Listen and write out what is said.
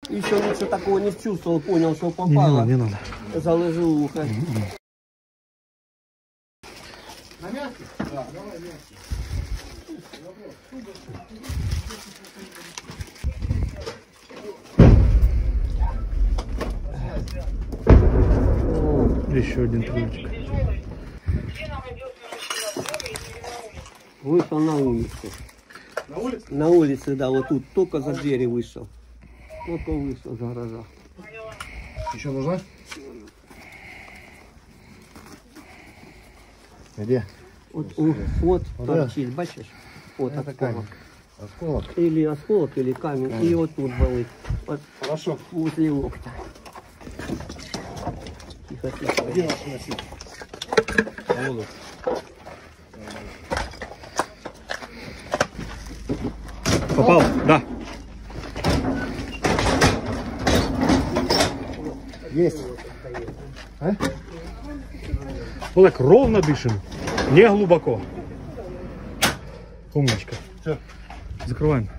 Еще лучше такого не чувствовал, понял, что попало. Не надо. Заложил ухо. На мясо? Да, давай мясо. Еще один крючок. Вышел на улицу. На улице? На улице, да, вот тут только за двери вышел. Только вышел за гаража. Еще нужна? Где? Вот торчит, бачишь? Вот осколок. Осколок? Или осколок, или камень. И вот тут болит. Вот Хорошо. возле локтя. Тихо, тихо. Где наш носитель? Вот. Попал? Да. Есть. А? Вот так ровно дышим. Не глубоко. Умничка. Все. Закрываем.